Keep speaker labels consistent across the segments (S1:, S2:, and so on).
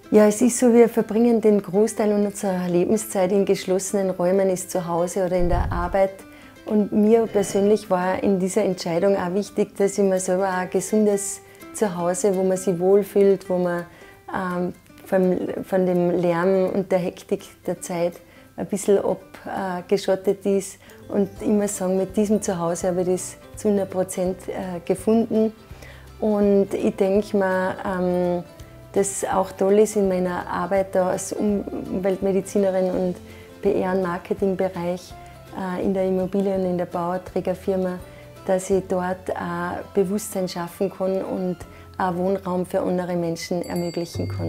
S1: Ja, es ist so, wir verbringen den Großteil unserer Lebenszeit in geschlossenen Räumen, ist zu Hause oder in der Arbeit. Und mir persönlich war in dieser Entscheidung auch wichtig, dass ich mir selber auch ein gesundes Zuhause, wo man sich wohlfühlt, wo man von dem Lärm und der Hektik der Zeit ein bisschen abgeschottet ist. Und ich muss sagen, mit diesem Zuhause habe ich das zu 100% gefunden. Und ich denke mir, dass auch toll ist in meiner Arbeit da als Umweltmedizinerin und PR- und Marketingbereich in der Immobilien- und in der Bauträgerfirma, dass ich dort auch Bewusstsein schaffen kann und auch Wohnraum für andere Menschen ermöglichen kann.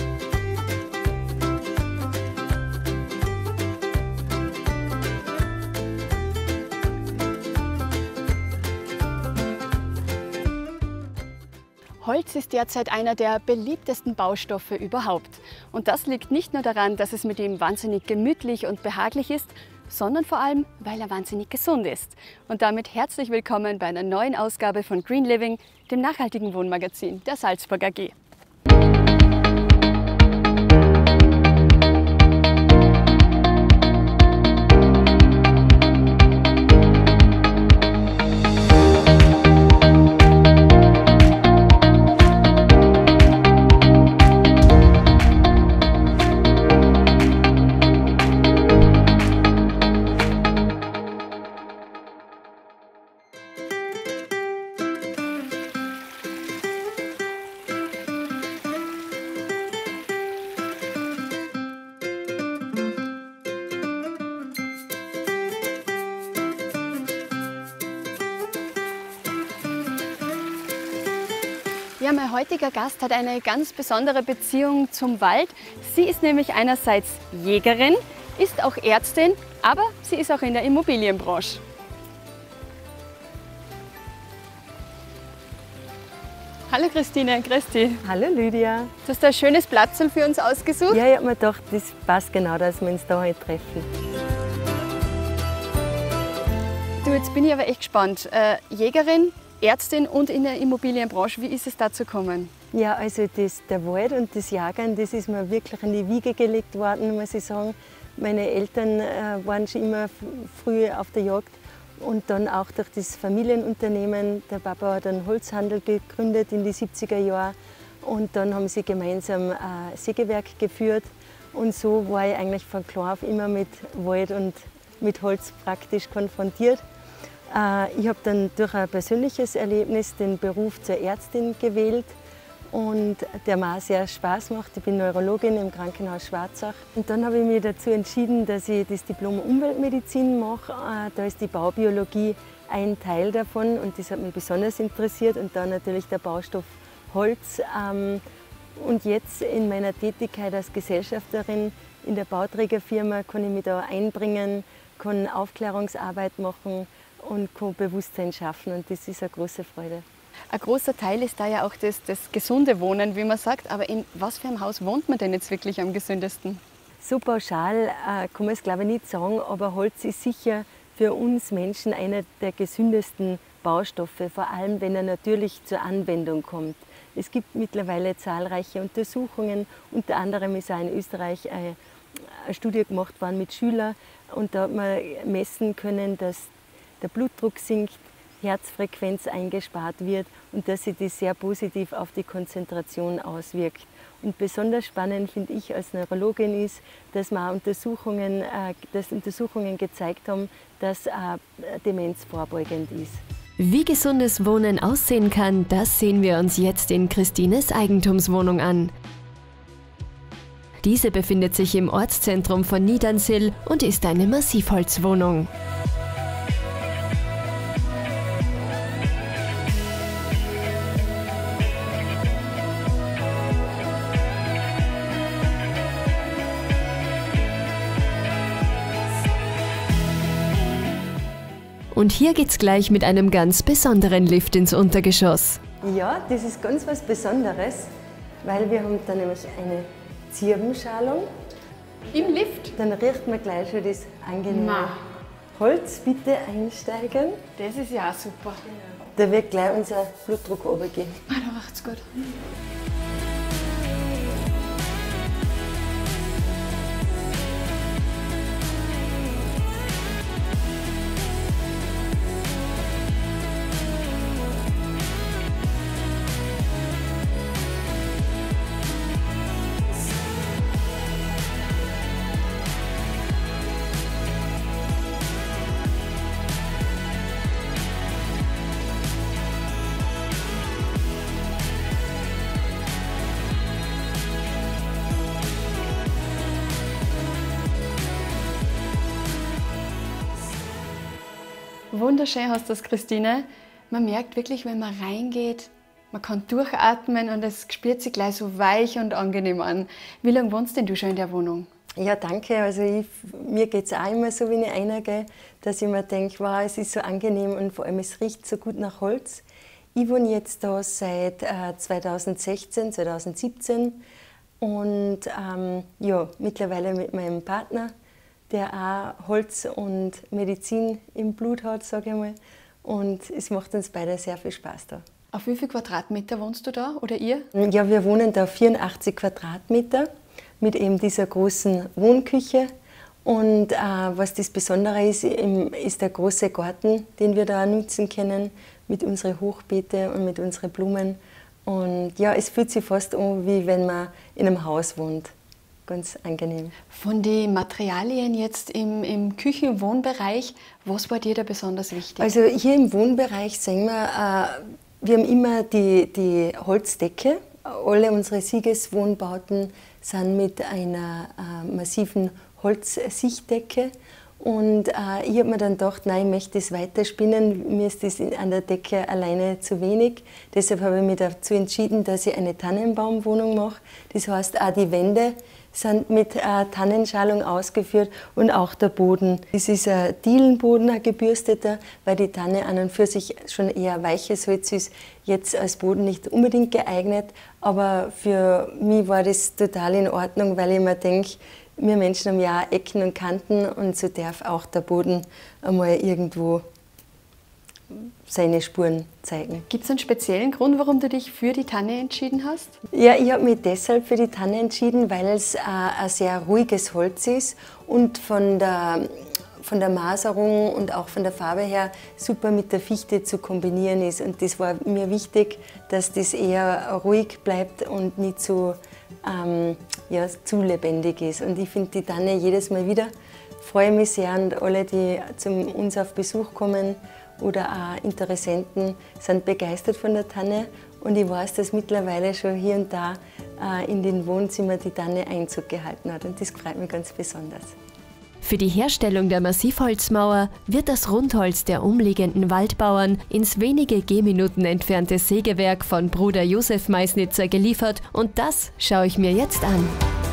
S2: Holz ist derzeit einer der beliebtesten Baustoffe überhaupt. Und das liegt nicht nur daran, dass es mit ihm wahnsinnig gemütlich und behaglich ist, sondern vor allem, weil er wahnsinnig gesund ist. Und damit herzlich willkommen bei einer neuen Ausgabe von Green Living, dem nachhaltigen Wohnmagazin der Salzburg AG. Ja, mein heutiger Gast hat eine ganz besondere Beziehung zum Wald. Sie ist nämlich einerseits Jägerin, ist auch Ärztin, aber sie ist auch in der Immobilienbranche. Hallo Christine, grüß dich.
S1: Hallo Lydia.
S2: Du hast ein schönes Platzl für uns ausgesucht.
S1: Ja, ich habe mir gedacht, das passt genau, dass wir uns da heute treffen.
S2: Du, jetzt bin ich aber echt gespannt. Jägerin, Ärztin und in der Immobilienbranche, wie ist es dazu gekommen?
S1: Ja, also der Wald und das Jagern, das ist mir wirklich in die Wiege gelegt worden, muss ich sagen. Meine Eltern waren schon immer früh auf der Jagd und dann auch durch das Familienunternehmen. Der Papa hat einen Holzhandel gegründet in die 70er Jahre und dann haben sie gemeinsam ein Sägewerk geführt. Und so war ich eigentlich von klein auf immer mit Wald und mit Holz praktisch konfrontiert. Ich habe dann durch ein persönliches Erlebnis den Beruf zur Ärztin gewählt und der mir auch sehr Spaß macht. Ich bin Neurologin im Krankenhaus Schwarzach. Und dann habe ich mich dazu entschieden, dass ich das Diplom Umweltmedizin mache. Da ist die Baubiologie ein Teil davon und das hat mich besonders interessiert. Und dann natürlich der Baustoff Holz. Und jetzt in meiner Tätigkeit als Gesellschafterin in der Bauträgerfirma kann ich mich da einbringen, kann Aufklärungsarbeit machen und kann Bewusstsein schaffen und das ist eine große Freude.
S2: Ein großer Teil ist da ja auch das gesunde Wohnen, wie man sagt. Aber in was für einem Haus wohnt man denn jetzt wirklich am gesündesten?
S1: So pauschal kann man es glaube ich nicht sagen, aber Holz ist sicher für uns Menschen einer der gesündesten Baustoffe, vor allem wenn er natürlich zur Anwendung kommt. Es gibt mittlerweile zahlreiche Untersuchungen, unter anderem ist auch in Österreich eine Studie gemacht worden mit Schülern und da hat man messen können, dass der Blutdruck sinkt, Herzfrequenz eingespart wird und dass sich das sehr positiv auf die Konzentration auswirkt. Und besonders spannend finde ich als Neurologin ist, dass Untersuchungen gezeigt haben, dass Demenz vorbeugend ist.
S3: Wie gesundes Wohnen aussehen kann, das sehen wir uns jetzt in Christines Eigentumswohnung an. Diese befindet sich im Ortszentrum von Niedernsill und ist eine Massivholzwohnung. Und hier geht's gleich mit einem ganz besonderen Lift ins Untergeschoss.
S1: Ja, das ist ganz was Besonderes, weil wir haben da nämlich eine Zirbenschalung.
S2: Im Lift?
S1: Dann riecht man gleich schon das angenehme Holz. Bitte einsteigen.
S2: Das ist ja super.
S1: Da wird gleich unser Blutdruck runtergehen.
S2: Da riecht's gut. Wunderschön hast du das, Christine. Man merkt wirklich, wenn man reingeht, man kann durchatmen und es spürt sich gleich so weich und angenehm an. Wie lange wohnst denn du schon in der Wohnung?
S1: Ja, danke. Also mir geht es auch immer so, wenn ich reingehe, dass ich mir denke, wow, es ist so angenehm und vor allem es riecht so gut nach Holz. Ich wohne jetzt da seit 2016, 2017 und ja, mittlerweile mit meinem Partner, der auch Holz und Medizin im Blut hat, sage ich mal. Und es macht uns beide sehr viel Spaß da.
S2: Auf wie viel Quadratmeter wohnst du da oder ihr?
S1: Ja, wir wohnen da 84 Quadratmeter mit eben dieser großen Wohnküche. Und was das Besondere ist, ist der große Garten, den wir da nutzen können mit unseren Hochbeete und mit unseren Blumen. Und ja, es fühlt sich fast an, wie wenn man in einem Haus wohnt. Ganz angenehm.
S2: Von den Materialien jetzt im Küchen-Wohnbereich, was war dir da besonders wichtig?
S1: Also hier im Wohnbereich sehen wir haben immer die Holzdecke. Alle unsere Siegeswohnbauten sind mit einer massiven Holzsichtdecke. Und ich habe mir dann gedacht, nein, ich möchte das weiterspinnen. Mir ist das an der Decke alleine zu wenig. Deshalb habe ich mich dazu entschieden, dass ich eine Tannenbaumwohnung mache. Das heißt, auch die Wände sind mit Tannenschalung ausgeführt und auch der Boden. Das ist ein Dielenboden, ein gebürsteter, weil die Tanne an und für sich schon eher weiches Holz ist, jetzt als Boden nicht unbedingt geeignet. Aber für mich war das total in Ordnung, weil ich mir denke, wir Menschen haben ja auch Ecken und Kanten und so darf auch der Boden einmal irgendwo seine Spuren zeigen.
S2: Gibt es einen speziellen Grund, warum du dich für die Tanne entschieden hast?
S1: Ja, ich habe mich deshalb für die Tanne entschieden, weil es ein sehr ruhiges Holz ist und von der Maserung und auch von der Farbe her super mit der Fichte zu kombinieren ist. Und das war mir wichtig, dass das eher ruhig bleibt und nicht so zu lebendig ist. Und ich finde die Tanne jedes Mal wieder, freue mich sehr, und alle, die zu uns auf Besuch kommen oder auch Interessenten, sind begeistert von der Tanne. Und ich weiß, dass mittlerweile schon hier und da in den Wohnzimmern die Tanne Einzug gehalten hat. Und das freut mich ganz besonders.
S3: Für die Herstellung der Massivholzmauer wird das Rundholz der umliegenden Waldbauern ins wenige Gehminuten entfernte Sägewerk von Bruder Josef Meisnitzer geliefert, und das schaue ich mir jetzt an.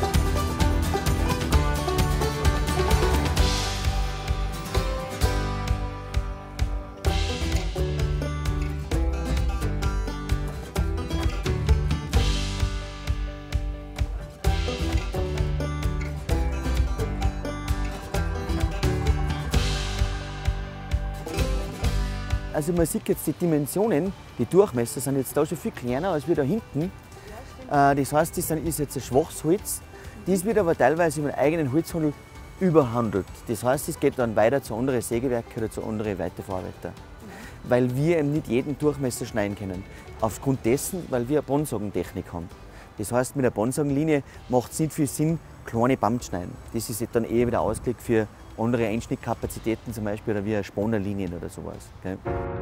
S4: Also man sieht jetzt die Dimensionen, die Durchmesser sind jetzt da schon viel kleiner als wir da hinten. Das heißt, das ist jetzt ein schwaches Holz. Dies wird aber teilweise über den eigenen Holzhandel überhandelt. Das heißt, es geht dann weiter zu anderen Sägewerken oder zu anderen Weiterverarbeiter. Weil wir eben nicht jeden Durchmesser schneiden können. Aufgrund dessen, weil wir eine Bonsagentechnik haben. Das heißt, mit der Bonsagenlinie macht es nicht viel Sinn, kleine Bäume zu schneiden. Das ist dann eher wieder ausgelegt für andere Einschnittkapazitäten, zum Beispiel oder wie Spannerlinien oder sowas. Okay.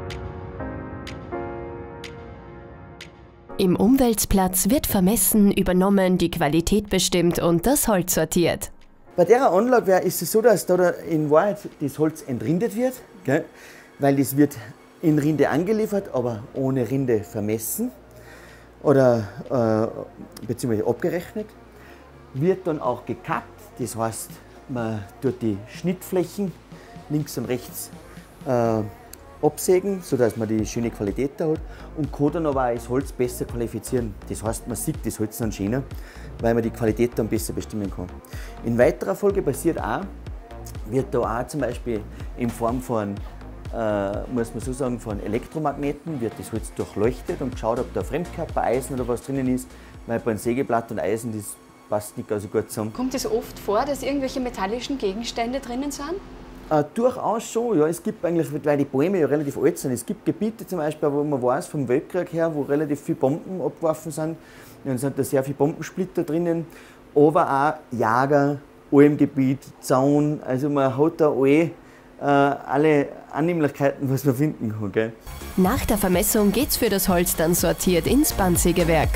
S3: Im Umweltplatz wird vermessen, übernommen, die Qualität bestimmt und das Holz sortiert.
S4: Bei der Anlage ist es so, dass da in Wahrheit das Holz entrindet wird, okay, weil das wird in Rinde angeliefert, aber ohne Rinde vermessen oder beziehungsweise abgerechnet. Wird dann auch gekappt, das heißt, man tut die Schnittflächen links und rechts absägen, sodass man die schöne Qualität da hat, und kann dann aber auch das Holz besser qualifizieren. Das heißt, man sieht das Holz dann schöner, weil man die Qualität dann besser bestimmen kann. In weiterer Folge passiert auch, wird da auch zum Beispiel in Form von, muss man so sagen, von Elektromagneten wird das Holz durchleuchtet und geschaut, ob da Fremdkörper, Eisen oder was drinnen ist, weil bei einem Sägeblatt und Eisen, das passt nicht so gut zusammen.
S2: Kommt es oft vor, dass irgendwelche metallischen Gegenstände drinnen sind?
S4: Durchaus schon, ja. Es gibt eigentlich, weil die Bäume ja relativ alt sind, es gibt Gebiete zum Beispiel, wo man weiß, vom Weltkrieg her, wo relativ viele Bomben abgeworfen sind. Dann sind da sehr viele Bombensplitter drinnen, aber auch Jager, Almgebiet, Zaun, also man hat da alle Annehmlichkeiten, was man finden kann. Gell?
S3: Nach der Vermessung geht's für das Holz dann sortiert ins Bandsägewerk.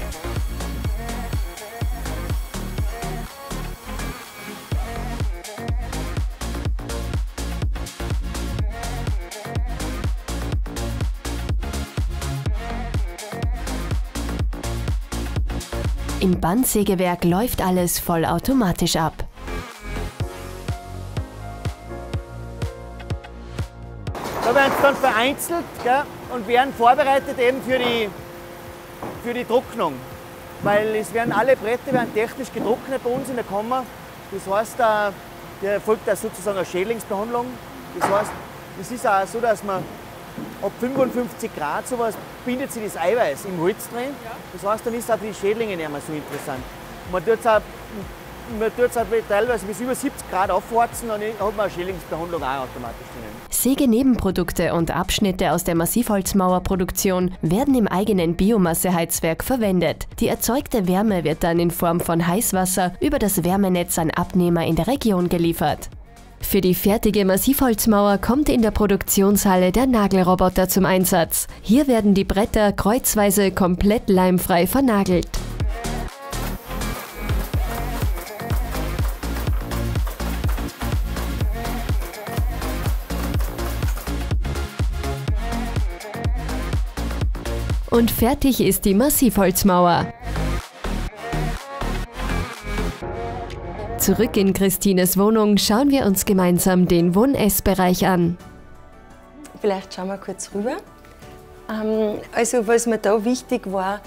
S3: Im Bandsägewerk läuft alles vollautomatisch ab.
S4: Da werden sie dann vereinzelt, gell, und werden vorbereitet eben für die Trocknung. Weil es werden alle Bretter werden technisch getrocknet bei uns in der Kammer. Das heißt, da erfolgt da sozusagen eine Schädlingsbehandlung. Das heißt, es ist auch so, dass man ab 55 Grad sowas bindet sich das Eiweiß im Holz drin. Das heißt, dann ist es auch für die Schädlinge nicht mehr so interessant. Man tut es auch teilweise bis über 70 Grad aufwarzen, dann hat man eine Schädlingsbehandlung auch automatisch drin.
S3: Sägenebenprodukte und Abschnitte aus der Massivholzmauerproduktion werden im eigenen Biomasseheizwerk verwendet. Die erzeugte Wärme wird dann in Form von Heißwasser über das Wärmenetz an Abnehmer in der Region geliefert. Für die fertige Massivholzmauer kommt in der Produktionshalle der Nagelroboter zum Einsatz. Hier werden die Bretter kreuzweise komplett leimfrei vernagelt. Und fertig ist die Massivholzmauer. Zurück in Christines Wohnung schauen wir uns gemeinsam den Wohn-Ess-Bereich an.
S1: Vielleicht schauen wir kurz rüber. Also was mir da wichtig war,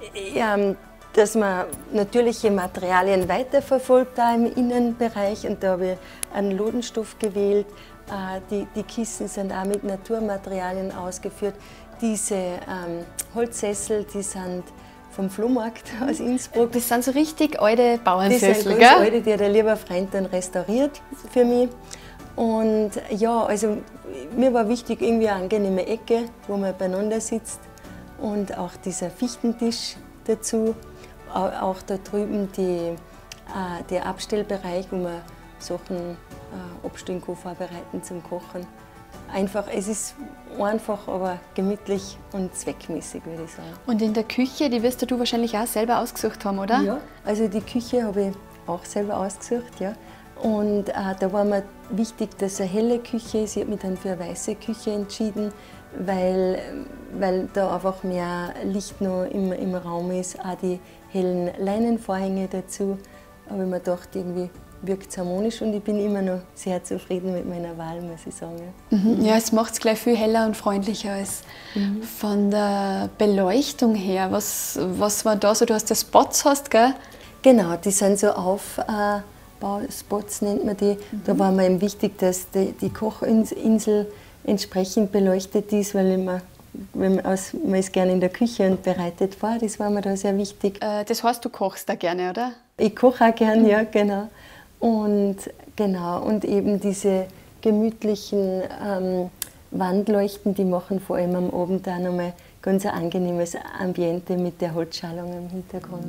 S1: dass man natürliche Materialien weiterverfolgt da im Innenbereich, und da habe ich einen Lodenstoff gewählt. Die Kissen sind auch mit Naturmaterialien ausgeführt. Diese Holzsessel, die sind vom Flohmarkt aus Innsbruck.
S2: Das sind so richtig alte Bauernsessel,
S1: die sind
S2: gell?
S1: ganz alte, die hat ein lieber Freund dann restauriert für mich. Und ja, also mir war wichtig, irgendwie eine angenehme Ecke, wo man beieinander sitzt. Und auch dieser Fichtentisch dazu. Auch da drüben der Abstellbereich, wo man Sachen abstellen kann, vorbereiten zum Kochen. Einfach, es ist einfach, aber gemütlich und zweckmäßig, würde ich sagen.
S2: Und in der Küche, die wirst du wahrscheinlich auch selber ausgesucht haben, oder?
S1: Ja, also die Küche habe ich auch selber ausgesucht, ja. Und da war mir wichtig, dass es eine helle Küche ist. Ich habe mich dann für eine weiße Küche entschieden, weil da einfach mehr Licht noch im Raum ist. Auch die hellen Leinenvorhänge dazu. Aber ich mir gedacht, irgendwie wirkt es harmonisch, und ich bin immer noch sehr zufrieden mit meiner Wahl, muss ich sagen.
S2: Ja, es macht es gleich viel heller und freundlicher als von der Beleuchtung her. Was war da so? Du hast ja Spots, gell?
S1: Genau, die sind so Aufbauspots, nennt man die. Da war mir eben wichtig, dass die Kochinsel entsprechend beleuchtet ist, weil man ist gerne in der Küche und bereitet vor. Das war mir da sehr wichtig.
S2: Das heißt, du kochst da gerne, oder?
S1: Ich koche auch gern, ja, genau. Und eben diese gemütlichen Wandleuchten, die machen vor allem am Abend auch nochmal ganz ein angenehmes Ambiente mit der Holzschalung im Hintergrund.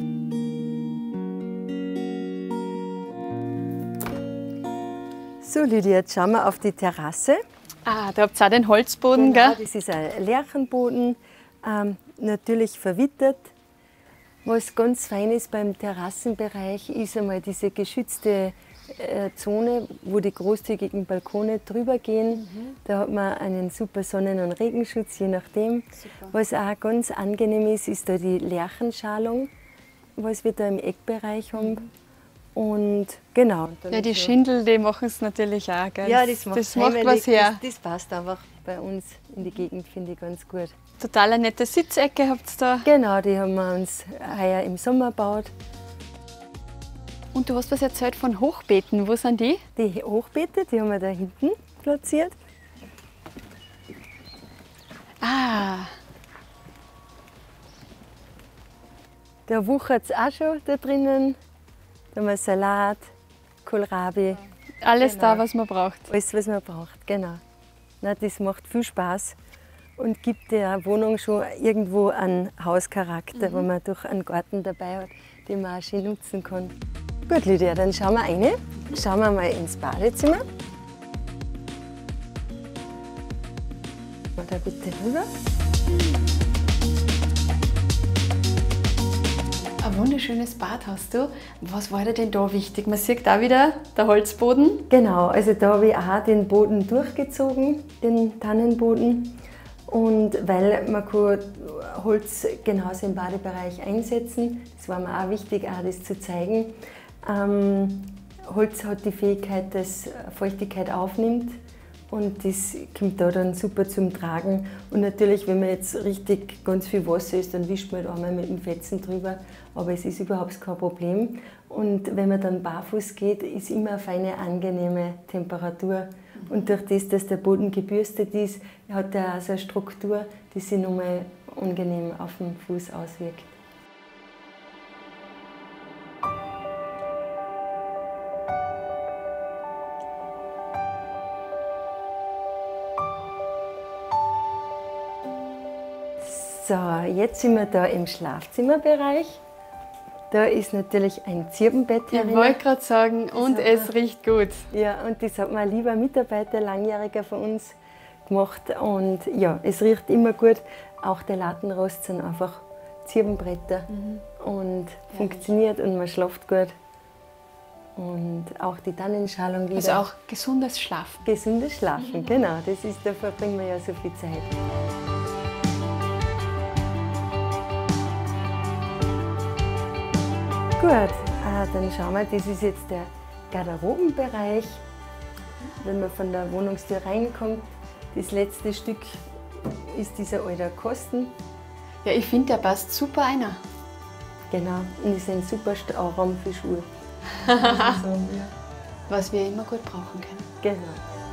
S1: So, Lydia, jetzt schauen wir auf die Terrasse.
S2: Ah, da habt ihr auch den Holzboden,
S1: Genau,
S2: gell?
S1: das ist ein Lärchenboden, natürlich verwittert. Was ganz fein ist beim Terrassenbereich, ist einmal diese geschützte Zone, wo die großzügigen Balkone drüber gehen. Da hat man einen super Sonnen- und Regenschutz, je nachdem. Super. Was auch ganz angenehm ist, ist da die Lärchenschalung, was wir da im Eckbereich haben. Und genau.
S2: Ja, die Schindel, die machen es natürlich auch, gell?
S1: Ja, das macht
S2: was her.
S1: Das passt einfach bei uns in die Gegend, finde ich, ganz gut.
S2: Total eine nette Sitzecke habt ihr da.
S1: Genau, die haben wir uns heuer im Sommer gebaut.
S2: Und du hast was erzählt von Hochbeeten. Wo sind die?
S1: Die Hochbeete, die haben wir da hinten platziert.
S2: Ah,
S1: Da wuchert es auch schon da drinnen. Da haben wir Salat, Kohlrabi.
S2: alles
S1: Genau.
S2: da, was man braucht.
S1: Alles, was man braucht, genau. Na, das macht viel Spaß und gibt der Wohnung schon irgendwo einen Hauscharakter, wo man durch einen Garten dabei hat, den man auch schön nutzen kann. Gut, Lydia, dann schauen wir rein. Schauen wir mal ins Badezimmer. Da bitte rüber.
S2: Ein wunderschönes Bad hast du. Was war dir denn da wichtig? Man sieht da wieder der Holzboden.
S1: Genau, also da habe ich auch den Boden durchgezogen, den Tannenboden. Und weil man kann Holz genauso im Badebereich einsetzen, das war mir auch wichtig, auch das zu zeigen. Holz hat die Fähigkeit, dass Feuchtigkeit aufnimmt und das kommt da dann super zum Tragen. Und natürlich, wenn man jetzt richtig ganz viel Wasser ist, dann wischt man halt einmal mit dem Fetzen drüber, aber es ist überhaupt kein Problem. Und wenn man dann barfuß geht, ist immer eine feine, angenehme Temperatur. Und durch das, dass der Boden gebürstet ist, hat er auch so eine Struktur, die sich nochmal angenehm auf den Fuß auswirkt. So, jetzt sind wir da im Schlafzimmerbereich. Da ist natürlich ein Zirbenbett
S2: Ich wollte gerade sagen, und es riecht gut.
S1: Ja, und das hat mir ein lieber Mitarbeiter, langjähriger von uns, gemacht. Und ja, es riecht immer gut. Auch die Lattenrost sind einfach Zirbenbretter und funktioniert und man schläft gut. Und auch die Tannenschalung wieder.
S2: Also auch gesundes Schlafen.
S1: Gesundes Schlafen, genau. Das ist, da verbringen wir ja so viel Zeit. Gut, dann schauen wir, das ist jetzt der Garderobenbereich. Wenn man von der Wohnungstür reinkommt, das letzte Stück ist dieser alte Kasten.
S2: Ja, ich finde, der passt super rein.
S1: Genau, und ist ein super Stauraum für Schuhe.
S2: Was wir immer gut brauchen können.
S1: Genau.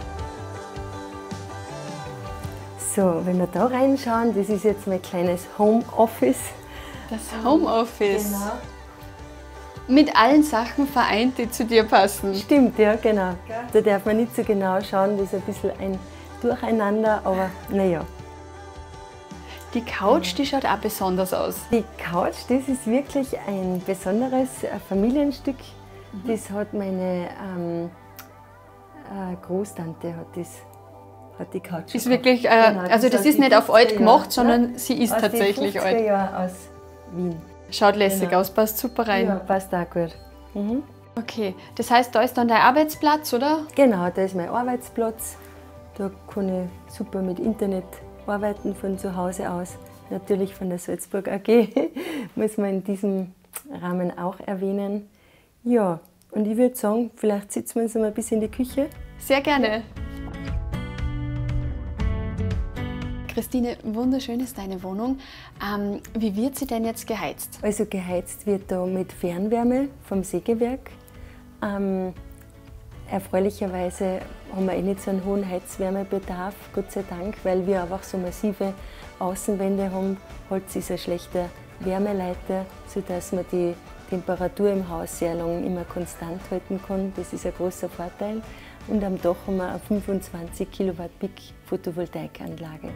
S1: So, wenn wir da reinschauen, das ist jetzt mein kleines Homeoffice.
S2: Das Homeoffice.
S1: Genau.
S2: Mit allen Sachen vereint, die zu dir passen.
S1: Stimmt, ja, genau. Da darf man nicht so genau schauen, das ist ein bisschen ein Durcheinander, aber naja.
S2: Die Couch, die schaut auch besonders aus.
S1: Die Couch, das ist wirklich ein besonderes Familienstück. Das hat meine Großtante hat die Couch.
S2: Ist wirklich,
S1: Genau,
S2: also das ist nicht auf alt gemacht, sondern sie ist tatsächlich alt.
S1: Ja, aus Wien.
S2: Schaut lässig aus, passt super rein.
S1: Ja, passt auch gut.
S2: Okay, das heißt, da ist dann dein Arbeitsplatz, oder?
S1: Genau, da ist mein Arbeitsplatz. Da kann ich super mit Internet arbeiten von zu Hause aus. Natürlich von der Salzburg AG, muss man in diesem Rahmen auch erwähnen. Ja, und ich würde sagen, vielleicht sitzen wir uns mal ein bisschen in die Küche.
S2: Sehr gerne. Christine, wunderschön ist deine Wohnung. Wie wird sie denn jetzt geheizt?
S1: Also geheizt wird da mit Fernwärme vom Sägewerk. Erfreulicherweise haben wir nicht so einen hohen Heizwärmebedarf, Gott sei Dank, weil wir einfach so massive Außenwände haben. Holz ist ein schlechter Wärmeleiter, sodass man die Temperatur im Haus sehr lang immer konstant halten kann. Das ist ein großer Vorteil. Und am Dach haben wir eine 25 Kilowatt Peak Photovoltaikanlage.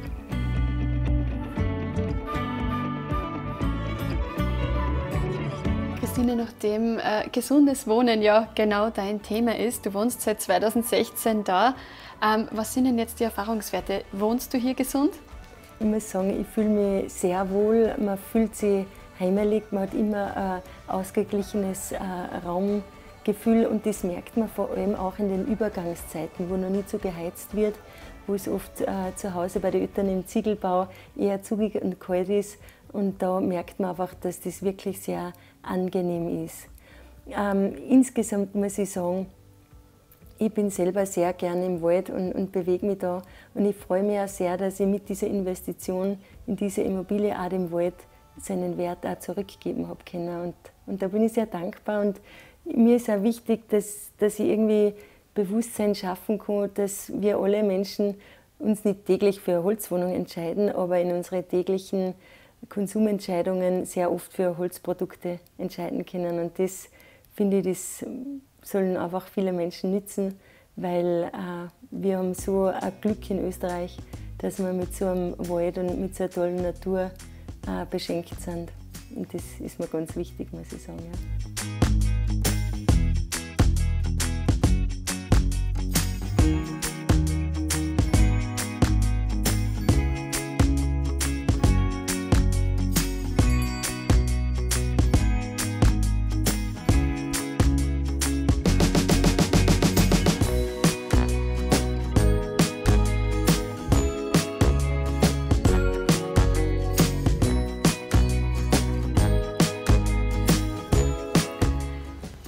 S2: Christine, nachdem gesundes Wohnen ja genau dein Thema ist, du wohnst seit 2016 da, was sind denn jetzt die Erfahrungswerte? Wohnst du hier gesund?
S1: Ich muss sagen, ich fühle mich sehr wohl, man fühlt sich heimelig, man hat immer ein ausgeglichenes Raumgefühl und das merkt man vor allem auch in den Übergangszeiten, wo noch nicht so geheizt wird, wo es oft zu Hause bei den Eltern im Ziegelbau eher zugig und kalt ist und da merkt man einfach, dass das wirklich sehr angenehm ist. Insgesamt muss ich sagen, ich bin selber sehr gerne im Wald und bewege mich da und ich freue mich auch sehr, dass ich mit dieser Investition in diese Immobilie auch dem Wald seinen Wert auch zurückgeben habe können. Und da bin ich sehr dankbar und mir ist auch wichtig, dass ich irgendwie Bewusstsein schaffen kann, dass wir alle Menschen uns nicht täglich für eine Holzwohnung entscheiden, aber in unsere täglichen Konsumentscheidungen sehr oft für Holzprodukte entscheiden können. Und das finde ich, das sollen einfach viele Menschen nützen, weil wir haben so ein Glück in Österreich, dass wir mit so einem Wald und mit so einer tollen Natur beschenkt sind. Und das ist mir ganz wichtig, muss ich sagen. Ja.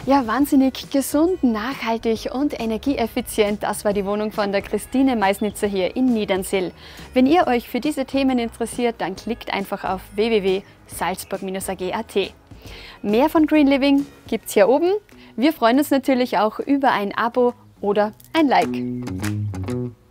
S2: Ja, wahnsinnig gesund, nachhaltig und energieeffizient. Das war die Wohnung von der Christine Meisnitzer hier in Niedernsill. Wenn ihr euch für diese Themen interessiert, dann klickt einfach auf www.salzburg-ag.at. Mehr von Green Living gibt's hier oben. Wir freuen uns natürlich auch über ein Abo oder ein Like.